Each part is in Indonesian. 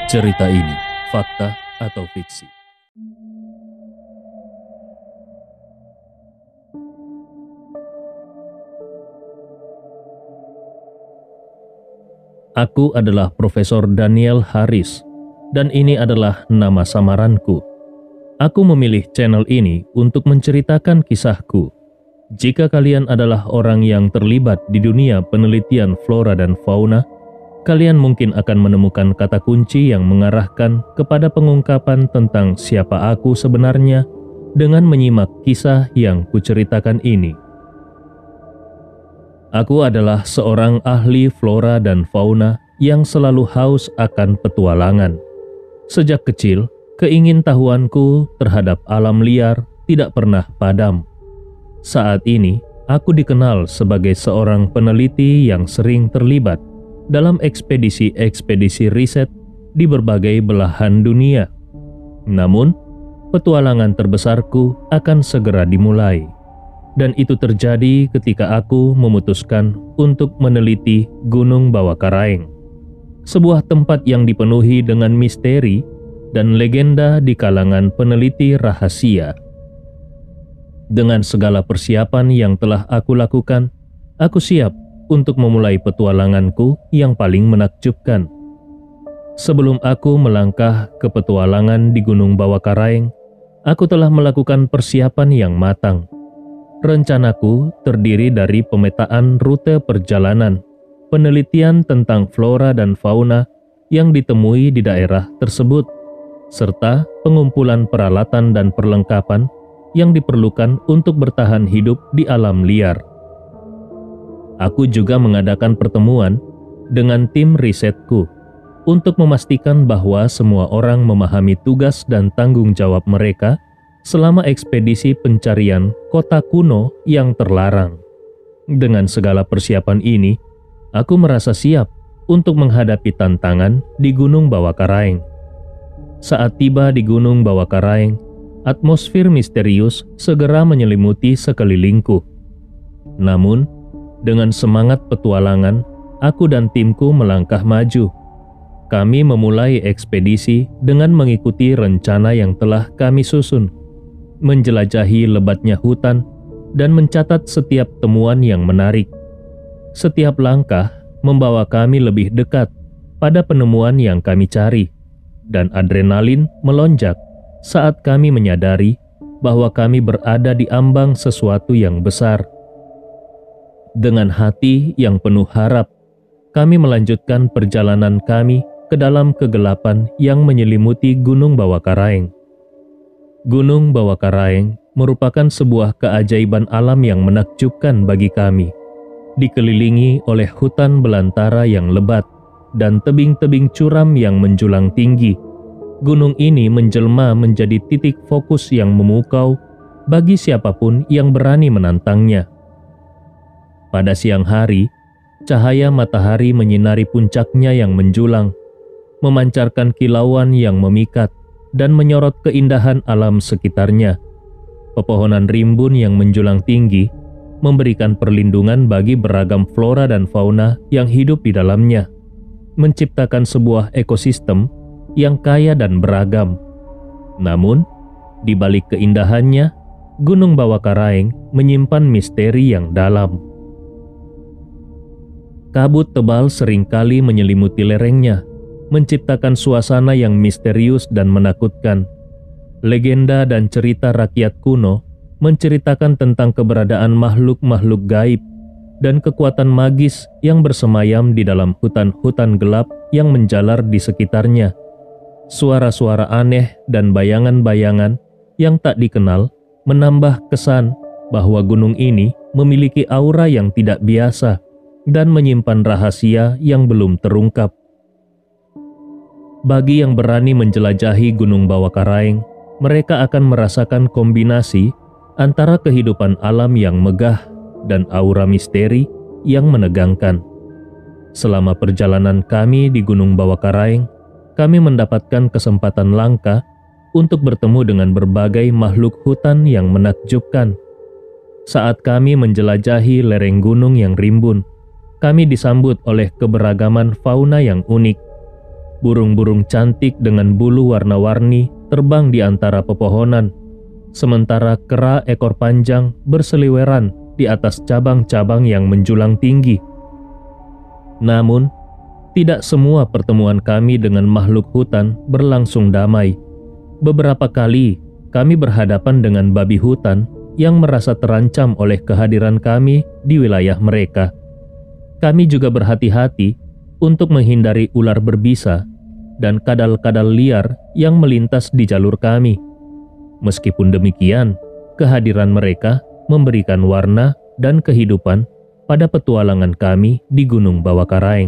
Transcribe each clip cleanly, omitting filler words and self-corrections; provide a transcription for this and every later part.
Cerita ini fakta atau fiksi? Aku adalah Profesor Daniel Haris, dan ini adalah nama samaranku. Aku memilih channel ini untuk menceritakan kisahku. Jika kalian adalah orang yang terlibat di dunia penelitian flora dan fauna, kalian mungkin akan menemukan kata kunci yang mengarahkan kepada pengungkapan tentang siapa aku sebenarnya dengan menyimak kisah yang kuceritakan ini. Aku adalah seorang ahli flora dan fauna yang selalu haus akan petualangan. Sejak kecil, keingintahuanku terhadap alam liar tidak pernah padam. Saat ini, aku dikenal sebagai seorang peneliti yang sering terlibat dalam ekspedisi-ekspedisi riset di berbagai belahan dunia. Namun, petualangan terbesarku akan segera dimulai. Dan itu terjadi ketika aku memutuskan untuk meneliti Gunung Bawakaraeng, sebuah tempat yang dipenuhi dengan misteri dan legenda di kalangan peneliti rahasia. Dengan segala persiapan yang telah aku lakukan, aku siap untuk memulai petualanganku yang paling menakjubkan. Sebelum aku melangkah ke petualangan di Gunung Bawakaraeng, aku telah melakukan persiapan yang matang. Rencanaku terdiri dari pemetaan rute perjalanan, penelitian tentang flora dan fauna yang ditemui di daerah tersebut, serta pengumpulan peralatan dan perlengkapan yang diperlukan untuk bertahan hidup di alam liar. Aku juga mengadakan pertemuan dengan tim risetku untuk memastikan bahwa semua orang memahami tugas dan tanggung jawab mereka selama ekspedisi pencarian kota kuno yang terlarang. Dengan segala persiapan ini, aku merasa siap untuk menghadapi tantangan di Gunung Bawakaraeng. Saat tiba di Gunung Bawakaraeng, atmosfer misterius segera menyelimuti sekelilingku. Namun, dengan semangat petualangan, aku dan timku melangkah maju. Kami memulai ekspedisi dengan mengikuti rencana yang telah kami susun, menjelajahi lebatnya hutan, dan mencatat setiap temuan yang menarik. Setiap langkah membawa kami lebih dekat pada penemuan yang kami cari, dan adrenalin melonjak saat kami menyadari bahwa kami berada di ambang sesuatu yang besar. Dengan hati yang penuh harap, kami melanjutkan perjalanan kami ke dalam kegelapan yang menyelimuti Gunung Bawakaraeng. Gunung Bawakaraeng merupakan sebuah keajaiban alam yang menakjubkan bagi kami. Dikelilingi oleh hutan belantara yang lebat dan tebing-tebing curam yang menjulang tinggi, gunung ini menjelma menjadi titik fokus yang memukau bagi siapapun yang berani menantangnya. Pada siang hari, cahaya matahari menyinari puncaknya yang menjulang, memancarkan kilauan yang memikat dan menyorot keindahan alam sekitarnya. Pepohonan rimbun yang menjulang tinggi memberikan perlindungan bagi beragam flora dan fauna yang hidup di dalamnya, menciptakan sebuah ekosistem yang kaya dan beragam. Namun, di balik keindahannya, Gunung Bawakaraeng menyimpan misteri yang dalam. Kabut tebal seringkali menyelimuti lerengnya, menciptakan suasana yang misterius dan menakutkan. Legenda dan cerita rakyat kuno menceritakan tentang keberadaan makhluk-makhluk gaib dan kekuatan magis yang bersemayam di dalam hutan-hutan gelap yang menjalar di sekitarnya. Suara-suara aneh dan bayangan-bayangan yang tak dikenal menambah kesan bahwa gunung ini memiliki aura yang tidak biasa dan menyimpan rahasia yang belum terungkap. Bagi yang berani menjelajahi Gunung Bawakaraeng, mereka akan merasakan kombinasi antara kehidupan alam yang megah dan aura misteri yang menegangkan. Selama perjalanan kami di Gunung Bawakaraeng, kami mendapatkan kesempatan langka untuk bertemu dengan berbagai makhluk hutan yang menakjubkan. Saat kami menjelajahi lereng gunung yang rimbun, kami disambut oleh keberagaman fauna yang unik. Burung-burung cantik dengan bulu warna-warni terbang di antara pepohonan, sementara kera ekor panjang berseliweran di atas cabang-cabang yang menjulang tinggi. Namun, tidak semua pertemuan kami dengan makhluk hutan berlangsung damai. Beberapa kali kami berhadapan dengan babi hutan yang merasa terancam oleh kehadiran kami di wilayah mereka. Kami juga berhati-hati untuk menghindari ular berbisa dan kadal-kadal liar yang melintas di jalur kami. Meskipun demikian, kehadiran mereka memberikan warna dan kehidupan pada petualangan kami di Gunung Bawakaraeng.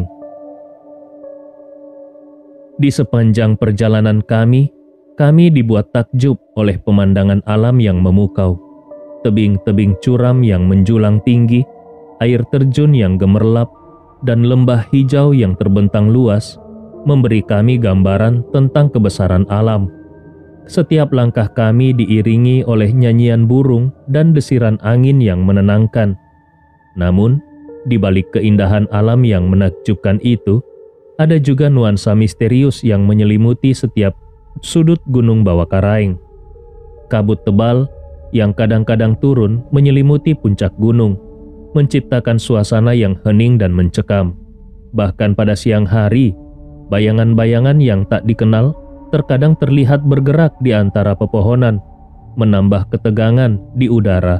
Di sepanjang perjalanan kami dibuat takjub oleh pemandangan alam yang memukau. Tebing-tebing curam yang menjulang tinggi, air terjun yang gemerlap, dan lembah hijau yang terbentang luas memberi kami gambaran tentang kebesaran alam. Setiap langkah kami diiringi oleh nyanyian burung dan desiran angin yang menenangkan. Namun, di balik keindahan alam yang menakjubkan itu, ada juga nuansa misterius yang menyelimuti setiap sudut Gunung Bawakaraeng. Kabut tebal yang kadang-kadang turun menyelimuti puncak gunung, menciptakan suasana yang hening dan mencekam. Bahkan pada siang hari, bayangan-bayangan yang tak dikenal terkadang terlihat bergerak di antara pepohonan, menambah ketegangan di udara.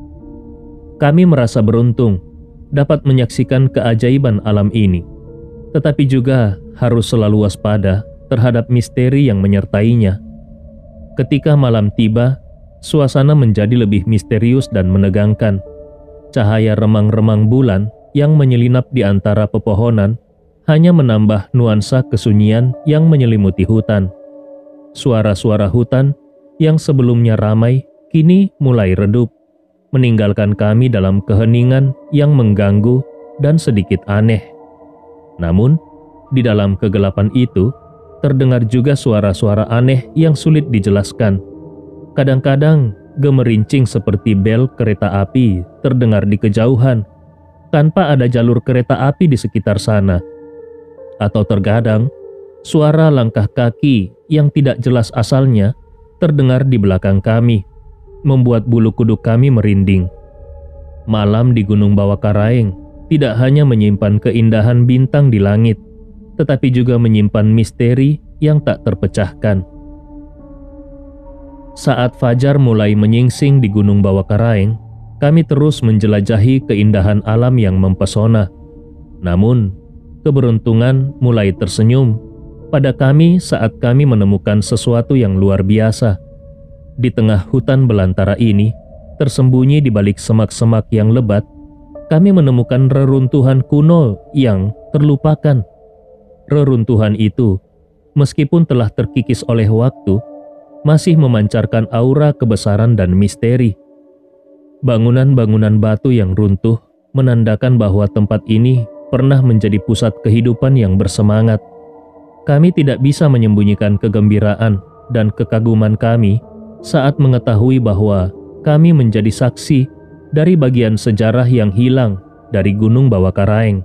Kami merasa beruntung dapat menyaksikan keajaiban alam ini, tetapi juga harus selalu waspada terhadap misteri yang menyertainya. Ketika malam tiba, suasana menjadi lebih misterius dan menegangkan. Cahaya remang-remang bulan yang menyelinap di antara pepohonan hanya menambah nuansa kesunyian yang menyelimuti hutan. Suara-suara hutan yang sebelumnya ramai kini mulai redup, meninggalkan kami dalam keheningan yang mengganggu dan sedikit aneh. Namun, di dalam kegelapan itu, terdengar juga suara-suara aneh yang sulit dijelaskan. Kadang-kadang, gemerincing seperti bel kereta api terdengar di kejauhan, tanpa ada jalur kereta api di sekitar sana. Atau terkadang, suara langkah kaki yang tidak jelas asalnya terdengar di belakang kami, membuat bulu kuduk kami merinding. Malam di Gunung Bawakaraeng tidak hanya menyimpan keindahan bintang di langit, tetapi juga menyimpan misteri yang tak terpecahkan. Saat fajar mulai menyingsing di Gunung Bawakaraeng, kami terus menjelajahi keindahan alam yang mempesona. Namun, keberuntungan mulai tersenyum pada kami saat kami menemukan sesuatu yang luar biasa. Di tengah hutan belantara ini, tersembunyi di balik semak-semak yang lebat, kami menemukan reruntuhan kuno yang terlupakan. Reruntuhan itu, meskipun telah terkikis oleh waktu, masih memancarkan aura kebesaran dan misteri. Bangunan-bangunan batu yang runtuh menandakan bahwa tempat ini pernah menjadi pusat kehidupan yang bersemangat. Kami tidak bisa menyembunyikan kegembiraan dan kekaguman kami saat mengetahui bahwa kami menjadi saksi dari bagian sejarah yang hilang dari Gunung Bawakaraeng.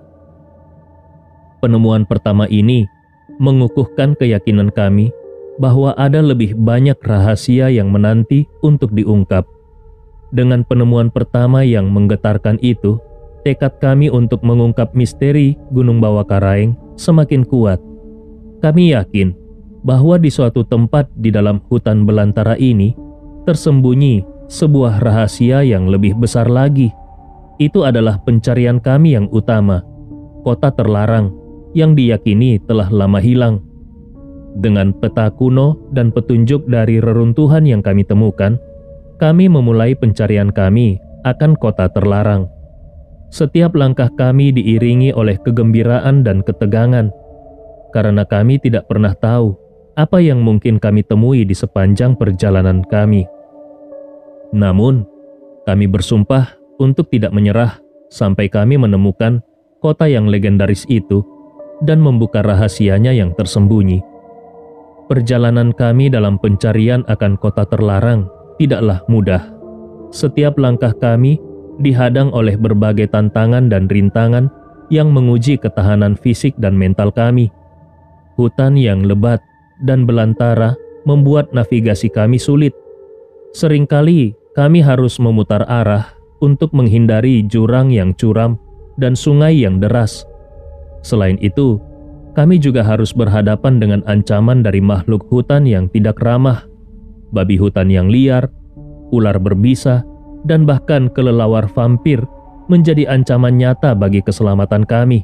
Penemuan pertama ini mengukuhkan keyakinan kami bahwa ada lebih banyak rahasia yang menanti untuk diungkap. Dengan penemuan pertama yang menggetarkan itu, tekad kami untuk mengungkap misteri Gunung Bawakaraeng semakin kuat. Kami yakin bahwa di suatu tempat di dalam hutan belantara ini tersembunyi sebuah rahasia yang lebih besar lagi. Itu adalah pencarian kami yang utama, kota terlarang yang diyakini telah lama hilang. Dengan peta kuno dan petunjuk dari reruntuhan yang kami temukan, kami memulai pencarian kami akan kota terlarang. Setiap langkah kami diiringi oleh kegembiraan dan ketegangan, karena kami tidak pernah tahu apa yang mungkin kami temui di sepanjang perjalanan kami. Namun, kami bersumpah untuk tidak menyerah sampai kami menemukan kota yang legendaris itu dan membuka rahasianya yang tersembunyi. Perjalanan kami dalam pencarian akan kota terlarang tidaklah mudah. Setiap langkah kami dihadang oleh berbagai tantangan dan rintangan yang menguji ketahanan fisik dan mental kami. Hutan yang lebat dan belantara membuat navigasi kami sulit. Seringkali kami harus memutar arah untuk menghindari jurang yang curam dan sungai yang deras. Selain itu, kami juga harus berhadapan dengan ancaman dari makhluk hutan yang tidak ramah, babi hutan yang liar, ular berbisa, dan bahkan kelelawar vampir menjadi ancaman nyata bagi keselamatan kami.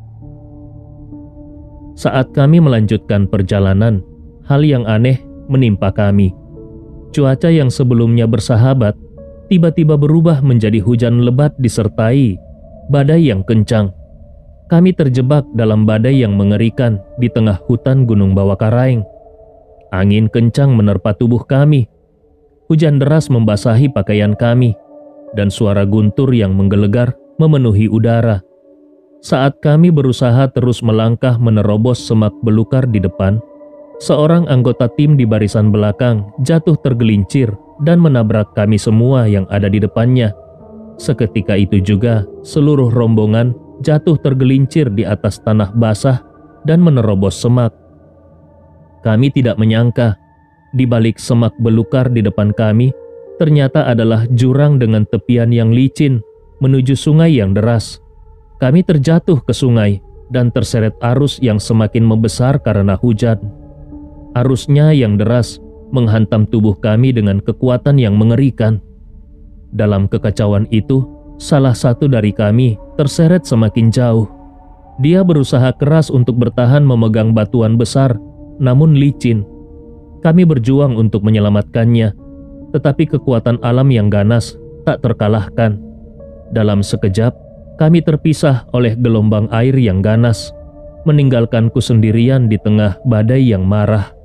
Saat kami melanjutkan perjalanan, hal yang aneh menimpa kami. Cuaca yang sebelumnya bersahabat tiba-tiba berubah menjadi hujan lebat disertai badai yang kencang. Kami terjebak dalam badai yang mengerikan di tengah hutan Gunung Bawakaraeng. Angin kencang menerpa tubuh kami. Hujan deras membasahi pakaian kami, dan suara guntur yang menggelegar memenuhi udara. Saat kami berusaha terus melangkah menerobos semak belukar di depan, seorang anggota tim di barisan belakang jatuh tergelincir dan menabrak kami semua yang ada di depannya. Seketika itu juga, seluruh rombongan jatuh tergelincir di atas tanah basah dan menerobos semak. Kami tidak menyangka, di balik semak belukar di depan kami, ternyata adalah jurang dengan tepian yang licin menuju sungai yang deras. Kami terjatuh ke sungai dan terseret arus yang semakin membesar karena hujan. Arusnya yang deras menghantam tubuh kami dengan kekuatan yang mengerikan. Dalam kekacauan itu, salah satu dari kami terseret semakin jauh. Dia berusaha keras untuk bertahan memegang batuan besar, namun licin. Kami berjuang untuk menyelamatkannya, tetapi kekuatan alam yang ganas tak terkalahkan. Dalam sekejap, kami terpisah oleh gelombang air yang ganas, meninggalkanku sendirian di tengah badai yang marah.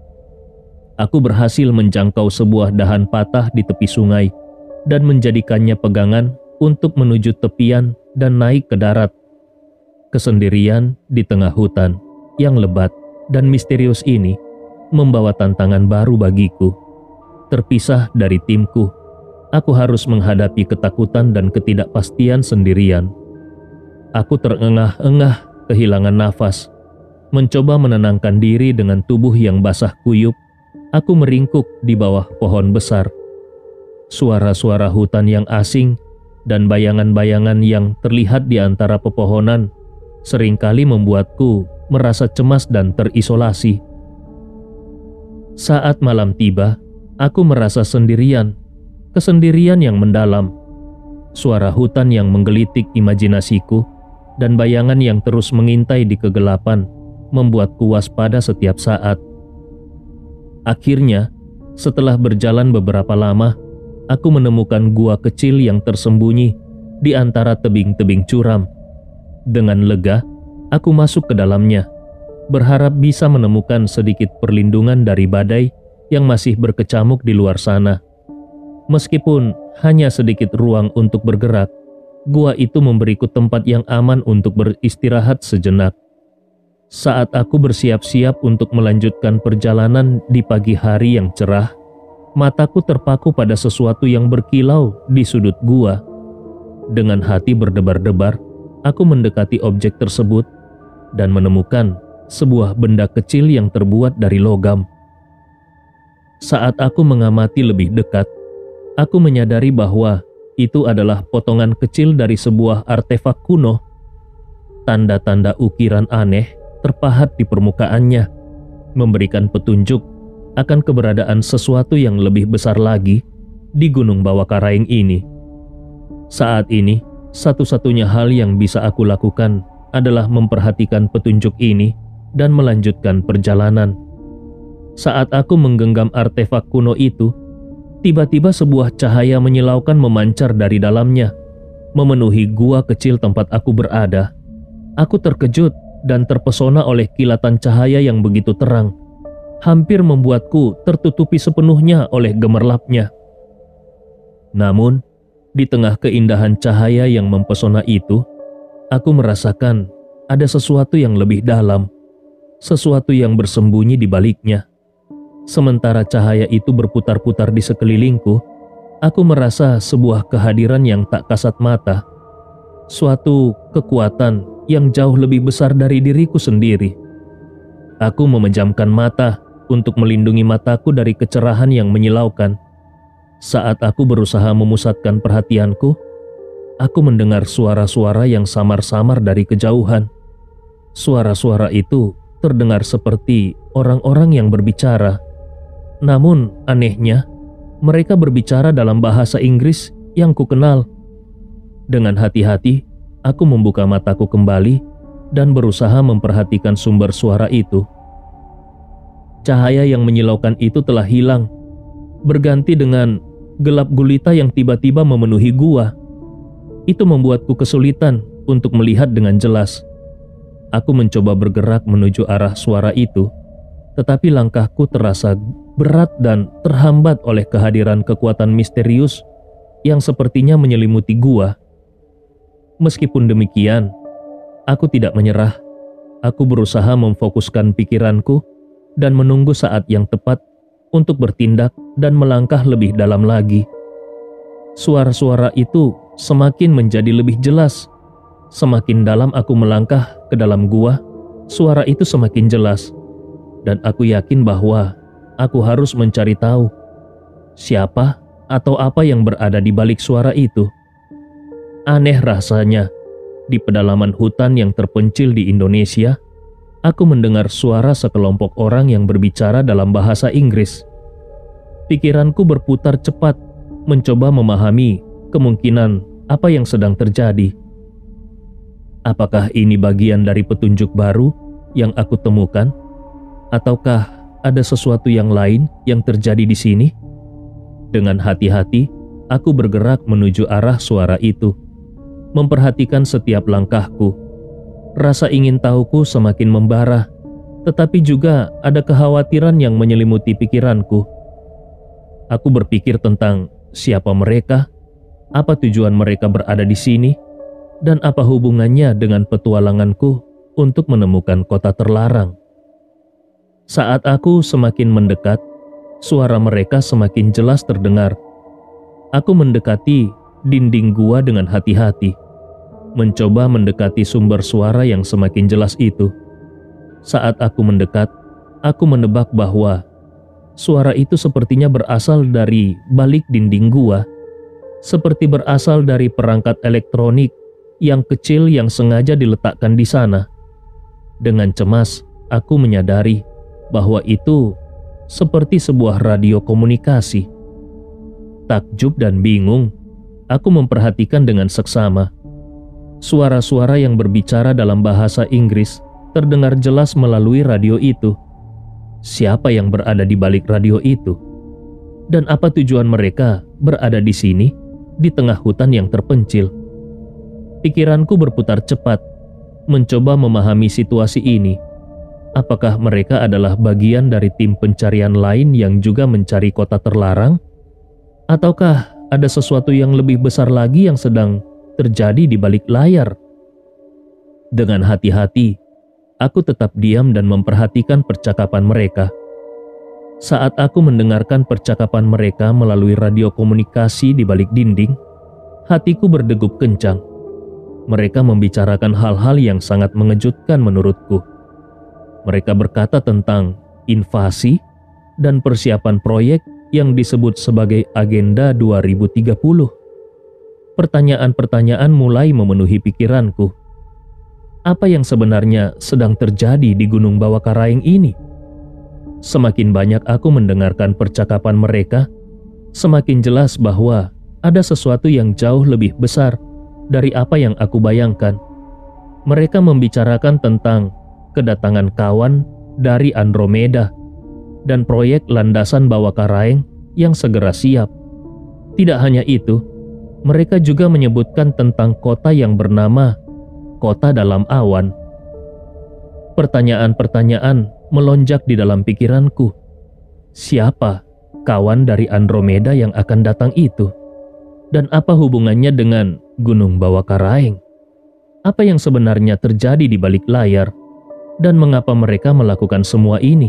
Aku berhasil menjangkau sebuah dahan patah di tepi sungai dan menjadikannya pegangan untuk menuju tepian dan naik ke darat. Kesendirian di tengah hutan yang lebat dan misterius ini membawa tantangan baru bagiku. Terpisah dari timku, aku harus menghadapi ketakutan dan ketidakpastian sendirian. Aku terengah-engah, kehilangan nafas. Mencoba menenangkan diri dengan tubuh yang basah kuyup, aku meringkuk di bawah pohon besar. Suara-suara hutan yang asing dan bayangan-bayangan yang terlihat di antara pepohonan seringkali membuatku merasa cemas dan terisolasi. Saat malam tiba, aku merasa sendirian, kesendirian yang mendalam. Suara hutan yang menggelitik imajinasiku dan bayangan yang terus mengintai di kegelapan membuatku waspada setiap saat. Akhirnya, setelah berjalan beberapa lama, aku menemukan gua kecil yang tersembunyi di antara tebing-tebing curam. Dengan lega, aku masuk ke dalamnya, berharap bisa menemukan sedikit perlindungan dari badai yang masih berkecamuk di luar sana. Meskipun hanya sedikit ruang untuk bergerak, gua itu memberiku tempat yang aman untuk beristirahat sejenak. Saat aku bersiap-siap untuk melanjutkan perjalanan di pagi hari yang cerah, mataku terpaku pada sesuatu yang berkilau di sudut gua. Dengan hati berdebar-debar, aku mendekati objek tersebut dan menemukan sebuah benda kecil yang terbuat dari logam. Saat aku mengamati lebih dekat, aku menyadari bahwa itu adalah potongan kecil dari sebuah artefak kuno. Tanda-tanda ukiran aneh terpahat di permukaannya, memberikan petunjuk akan keberadaan sesuatu yang lebih besar lagi di Gunung Bawakaraeng ini. Saat ini, satu-satunya hal yang bisa aku lakukan adalah memperhatikan petunjuk ini dan melanjutkan perjalanan. Saat aku menggenggam artefak kuno itu, tiba-tiba sebuah cahaya menyilaukan memancar dari dalamnya, memenuhi gua kecil tempat aku berada. Aku terkejut dan terpesona oleh kilatan cahaya yang begitu terang, hampir membuatku tertutupi sepenuhnya oleh gemerlapnya. Namun, di tengah keindahan cahaya yang mempesona itu, aku merasakan ada sesuatu yang lebih dalam, sesuatu yang bersembunyi di baliknya. Sementara cahaya itu berputar-putar di sekelilingku, aku merasa sebuah kehadiran yang tak kasat mata, suatu kekuatan yang jauh lebih besar dari diriku sendiri. Aku memejamkan mata untuk melindungi mataku dari kecerahan yang menyilaukan. Saat aku berusaha memusatkan perhatianku, aku mendengar suara-suara yang samar-samar dari kejauhan. Suara-suara itu terdengar seperti orang-orang yang berbicara. Namun anehnya, mereka berbicara dalam bahasa Inggris yang kukenal. Dengan hati-hati, aku membuka mataku kembali dan berusaha memperhatikan sumber suara itu. Cahaya yang menyilaukan itu telah hilang, berganti dengan gelap gulita yang tiba-tiba memenuhi gua. Itu membuatku kesulitan untuk melihat dengan jelas. Aku mencoba bergerak menuju arah suara itu, tetapi langkahku terasa berat dan terhambat oleh kehadiran kekuatan misterius yang sepertinya menyelimuti gua. Meskipun demikian, aku tidak menyerah. Aku berusaha memfokuskan pikiranku dan menunggu saat yang tepat untuk bertindak dan melangkah lebih dalam lagi. Suara-suara itu semakin menjadi lebih jelas. Semakin dalam aku melangkah ke dalam gua, suara itu semakin jelas. Dan aku yakin bahwa aku harus mencari tahu siapa atau apa yang berada di balik suara itu. Aneh rasanya, di pedalaman hutan yang terpencil di Indonesia, aku mendengar suara sekelompok orang yang berbicara dalam bahasa Inggris. Pikiranku berputar cepat, mencoba memahami kemungkinan apa yang sedang terjadi. Apakah ini bagian dari petunjuk baru yang aku temukan? Ataukah ada sesuatu yang lain yang terjadi di sini? Dengan hati-hati, aku bergerak menuju arah suara itu, memperhatikan setiap langkahku. Rasa ingin tahuku semakin membara, tetapi juga ada kekhawatiran yang menyelimuti pikiranku. Aku berpikir tentang siapa mereka, apa tujuan mereka berada di sini, dan apa hubungannya dengan petualanganku untuk menemukan kota terlarang. Saat aku semakin mendekat, suara mereka semakin jelas terdengar. Aku mendekati dinding gua dengan hati-hati, mencoba mendekati sumber suara yang semakin jelas itu. Saat aku mendekat, aku menebak bahwa suara itu sepertinya berasal dari balik dinding gua, seperti berasal dari perangkat elektronik yang kecil yang sengaja diletakkan di sana. Dengan cemas, aku menyadari bahwa itu seperti sebuah radio komunikasi. Takjub dan bingung, aku memperhatikan dengan seksama. Suara-suara yang berbicara dalam bahasa Inggris terdengar jelas melalui radio itu. Siapa yang berada di balik radio itu? Dan apa tujuan mereka berada di sini, di tengah hutan yang terpencil? Pikiranku berputar cepat, mencoba memahami situasi ini. Apakah mereka adalah bagian dari tim pencarian lain yang juga mencari kota terlarang? Ataukah ada sesuatu yang lebih besar lagi yang sedang terjadi di balik layar? Dengan hati-hati, aku tetap diam dan memperhatikan percakapan mereka. Saat aku mendengarkan percakapan mereka melalui radio komunikasi di balik dinding, hatiku berdegup kencang. Mereka membicarakan hal-hal yang sangat mengejutkan menurutku. Mereka berkata tentang invasi dan persiapan proyek yang disebut sebagai Agenda 2030. Pertanyaan-pertanyaan mulai memenuhi pikiranku. Apa yang sebenarnya sedang terjadi di Gunung Bawakaraeng ini? Semakin banyak aku mendengarkan percakapan mereka, semakin jelas bahwa ada sesuatu yang jauh lebih besar dari apa yang aku bayangkan. Mereka membicarakan tentang kedatangan kawan dari Andromeda dan proyek landasan Bawakaraeng yang segera siap. Tidak hanya itu, mereka juga menyebutkan tentang kota yang bernama Kota Dalam Awan. Pertanyaan-pertanyaan melonjak di dalam pikiranku. Siapa kawan dari Andromeda yang akan datang itu? Dan apa hubungannya dengan Gunung Bawakaraeng? Apa yang sebenarnya terjadi di balik layar? Dan mengapa mereka melakukan semua ini?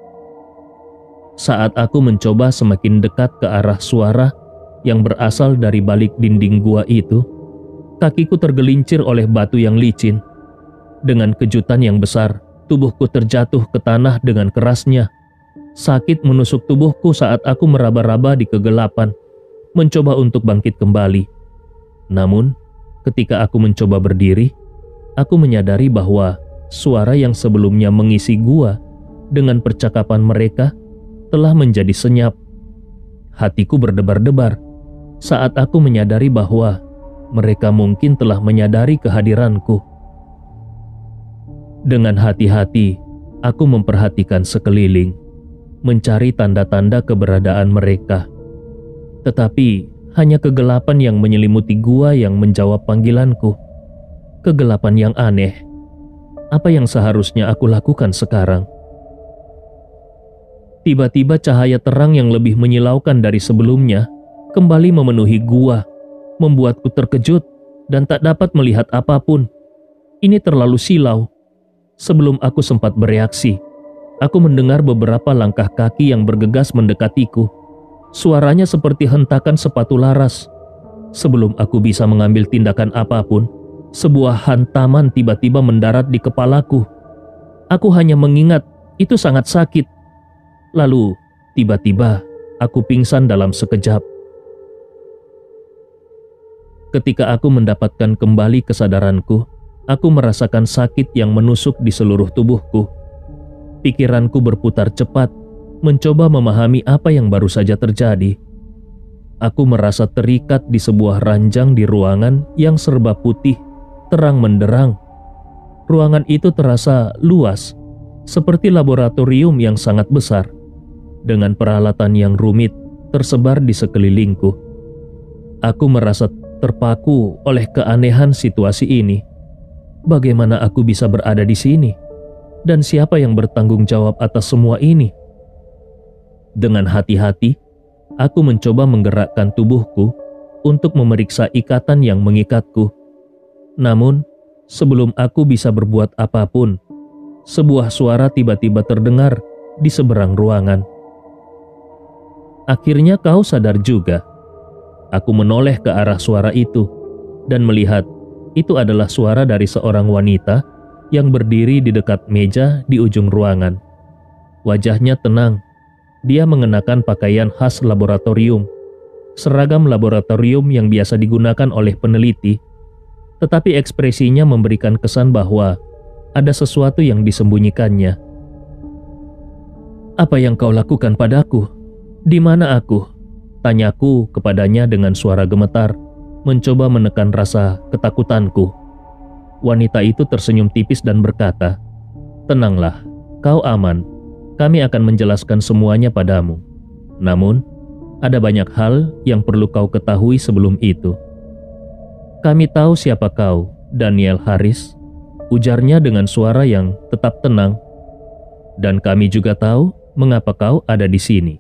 Saat aku mencoba semakin dekat ke arah suara yang berasal dari balik dinding gua itu, kakiku tergelincir oleh batu yang licin. Dengan kejutan yang besar, Tubuhku terjatuh ke tanah dengan kerasnya. Sakit menusuk tubuhku saat aku meraba-raba di kegelapan, mencoba untuk bangkit kembali. Namun, ketika aku mencoba berdiri, aku menyadari bahwa suara yang sebelumnya mengisi gua dengan percakapan mereka telah menjadi senyap. Hatiku berdebar-debar saat aku menyadari bahwa mereka mungkin telah menyadari kehadiranku. Dengan hati-hati, aku memperhatikan sekeliling, mencari tanda-tanda keberadaan mereka. Tetapi hanya kegelapan yang menyelimuti gua yang menjawab panggilanku. Kegelapan yang aneh. Apa yang seharusnya aku lakukan sekarang? Tiba-tiba cahaya terang yang lebih menyilaukan dari sebelumnya kembali memenuhi gua, membuatku terkejut dan tak dapat melihat apapun. Ini terlalu silau. Sebelum aku sempat bereaksi, aku mendengar beberapa langkah kaki yang bergegas mendekatiku. Suaranya seperti hentakan sepatu laras. Sebelum aku bisa mengambil tindakan apapun, sebuah hantaman tiba-tiba mendarat di kepalaku. Aku hanya mengingat itu sangat sakit. Lalu, tiba-tiba aku pingsan dalam sekejap. Ketika aku mendapatkan kembali kesadaranku, aku merasakan sakit yang menusuk di seluruh tubuhku. Pikiranku berputar cepat, mencoba memahami apa yang baru saja terjadi. Aku merasa terikat di sebuah ranjang di ruangan yang serba putih, terang menderang. Ruangan itu terasa luas, seperti laboratorium yang sangat besar, dengan peralatan yang rumit tersebar di sekelilingku. Aku merasa terpaku oleh keanehan situasi ini. Bagaimana aku bisa berada di sini? Dan siapa yang bertanggung jawab atas semua ini? Dengan hati-hati, aku mencoba menggerakkan tubuhku untuk memeriksa ikatan yang mengikatku. Namun, sebelum aku bisa berbuat apapun, sebuah suara tiba-tiba terdengar di seberang ruangan. Akhirnya kau sadar juga. Aku menoleh ke arah suara itu dan melihat itu adalah suara dari seorang wanita yang berdiri di dekat meja di ujung ruangan. Wajahnya tenang. Dia mengenakan pakaian khas laboratorium, seragam laboratorium yang biasa digunakan oleh peneliti, tetapi ekspresinya memberikan kesan bahwa ada sesuatu yang disembunyikannya. "Apa yang kau lakukan padaku? Di mana aku?" tanyaku kepadanya dengan suara gemetar, mencoba menekan rasa ketakutanku. Wanita itu tersenyum tipis dan berkata, "Tenanglah, kau aman. Kami akan menjelaskan semuanya padamu. Namun, ada banyak hal yang perlu kau ketahui sebelum itu." "Kami tahu siapa kau, Daniel Harris," ujarnya dengan suara yang tetap tenang. "Dan kami juga tahu mengapa kau ada di sini."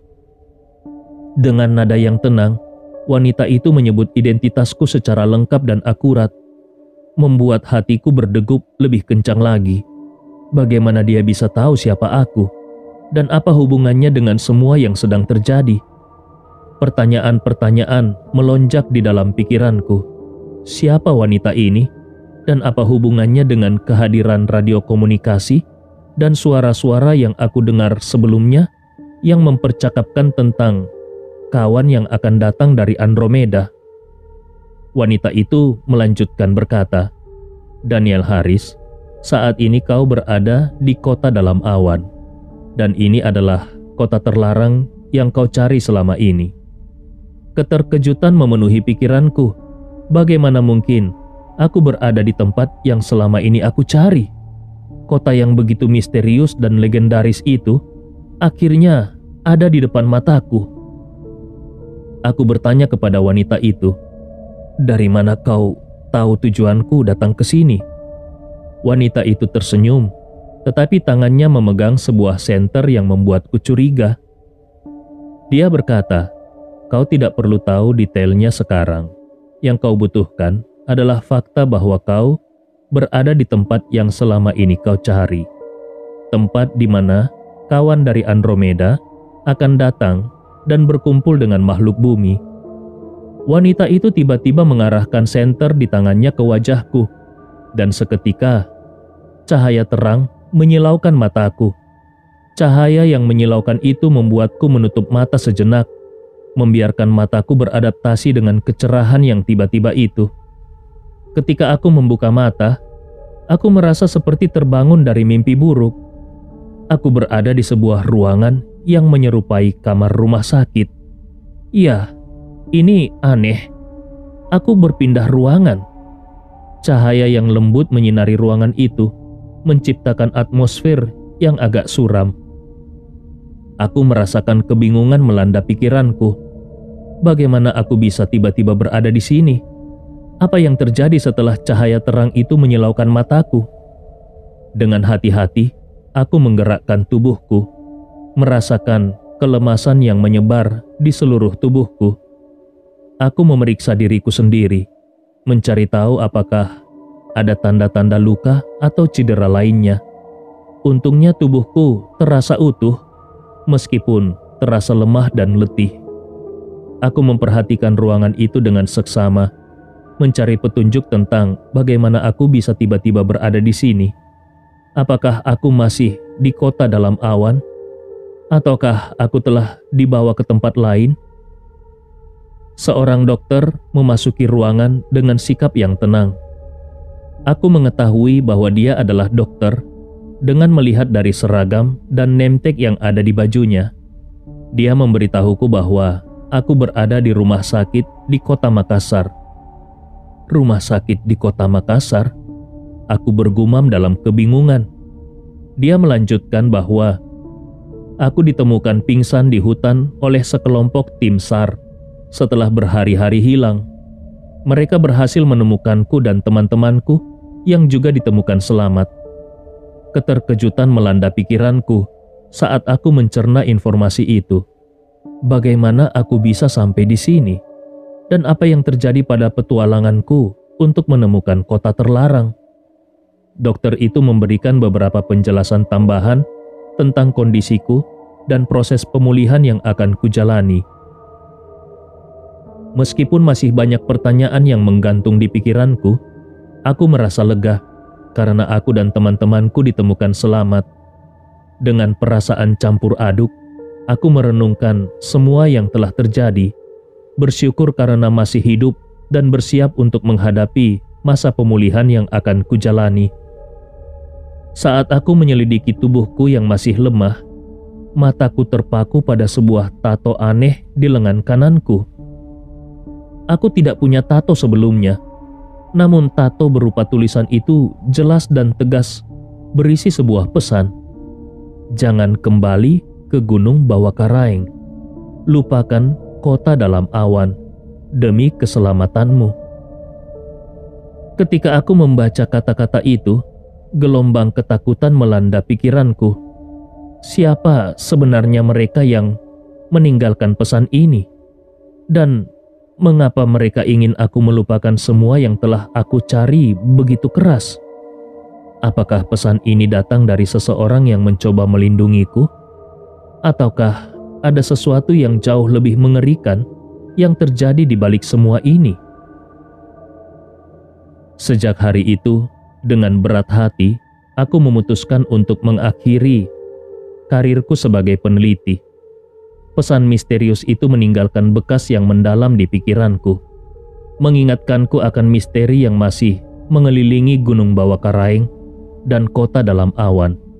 Dengan nada yang tenang, wanita itu menyebut identitasku secara lengkap dan akurat, membuat hatiku berdegup lebih kencang lagi. Bagaimana dia bisa tahu siapa aku? Dan apa hubungannya dengan semua yang sedang terjadi? Pertanyaan-pertanyaan melonjak di dalam pikiranku. Siapa wanita ini? Dan apa hubungannya dengan kehadiran radio komunikasi dan suara-suara yang aku dengar sebelumnya yang mempercakapkan tentang kawan yang akan datang dari Andromeda? Wanita itu melanjutkan berkata, "Daniel Harris, saat ini kau berada di kota dalam awan. Dan ini adalah kota terlarang yang kau cari selama ini." Keterkejutan memenuhi pikiranku. Bagaimana mungkin aku berada di tempat yang selama ini aku cari? Kota yang begitu misterius dan legendaris itu akhirnya ada di depan mataku. Aku bertanya kepada wanita itu, "Dari mana kau tahu tujuanku datang ke sini?" Wanita itu tersenyum, tetapi tangannya memegang sebuah senter yang membuatku curiga. Dia berkata, "Kau tidak perlu tahu detailnya sekarang. Yang kau butuhkan adalah fakta bahwa kau berada di tempat yang selama ini kau cari. Tempat di mana kawan dari Andromeda akan datang dan berkumpul dengan makhluk bumi." Wanita itu tiba-tiba mengarahkan senter di tangannya ke wajahku, dan seketika cahaya terang menyilaukan mataku. Cahaya yang menyilaukan itu membuatku menutup mata sejenak, membiarkan mataku beradaptasi dengan kecerahan yang tiba-tiba itu. Ketika aku membuka mata, aku merasa seperti terbangun dari mimpi buruk. Aku berada di sebuah ruangan yang menyerupai kamar rumah sakit. Ya, ini aneh. Aku berpindah ruangan. Cahaya yang lembut menyinari ruangan itu, menciptakan atmosfer yang agak suram. Aku merasakan kebingungan melanda pikiranku. Bagaimana aku bisa tiba-tiba berada di sini? Apa yang terjadi setelah cahaya terang itu menyilaukan mataku? Dengan hati-hati, aku menggerakkan tubuhku, merasakan kelemasan yang menyebar di seluruh tubuhku. Aku memeriksa diriku sendiri, mencari tahu apakah ada tanda-tanda luka atau cedera lainnya. Untungnya tubuhku terasa utuh, meskipun terasa lemah dan letih. Aku memperhatikan ruangan itu dengan seksama, mencari petunjuk tentang bagaimana aku bisa tiba-tiba berada di sini. Apakah aku masih di kota dalam awan? Ataukah aku telah dibawa ke tempat lain? Seorang dokter memasuki ruangan dengan sikap yang tenang. Aku mengetahui bahwa dia adalah dokter dengan melihat dari seragam dan name tag yang ada di bajunya. Dia memberitahuku bahwa aku berada di rumah sakit di kota Makassar. Rumah sakit di kota Makassar? Aku bergumam dalam kebingungan. Dia melanjutkan bahwa aku ditemukan pingsan di hutan oleh sekelompok tim SAR setelah berhari-hari hilang. Mereka berhasil menemukanku dan teman-temanku yang juga ditemukan selamat. Keterkejutan melanda pikiranku saat aku mencerna informasi itu. Bagaimana aku bisa sampai di sini? Dan apa yang terjadi pada petualanganku untuk menemukan kota terlarang? Dokter itu memberikan beberapa penjelasan tambahan tentang kondisiku dan proses pemulihan yang akan kujalani. Meskipun masih banyak pertanyaan yang menggantung di pikiranku, aku merasa lega karena aku dan teman-temanku ditemukan selamat. Dengan perasaan campur aduk, aku merenungkan semua yang telah terjadi, bersyukur karena masih hidup dan bersiap untuk menghadapi masa pemulihan yang akan kujalani. Saat aku menyelidiki tubuhku yang masih lemah, mataku terpaku pada sebuah tato aneh di lengan kananku. Aku tidak punya tato sebelumnya, namun tato berupa tulisan itu jelas dan tegas, berisi sebuah pesan. Jangan kembali ke Gunung Bawakaraeng. Lupakan kota dalam awan, demi keselamatanmu. Ketika aku membaca kata-kata itu, gelombang ketakutan melanda pikiranku. Siapa sebenarnya mereka yang meninggalkan pesan ini? Dan mengapa mereka ingin aku melupakan semua yang telah aku cari begitu keras? Apakah pesan ini datang dari seseorang yang mencoba melindungiku? Ataukah ada sesuatu yang jauh lebih mengerikan yang terjadi di balik semua ini? Sejak hari itu, dengan berat hati, aku memutuskan untuk mengakhiri karirku sebagai peneliti. Pesan misterius itu meninggalkan bekas yang mendalam di pikiranku, mengingatkanku akan misteri yang masih mengelilingi Gunung Bawakaraeng dan kota dalam awan.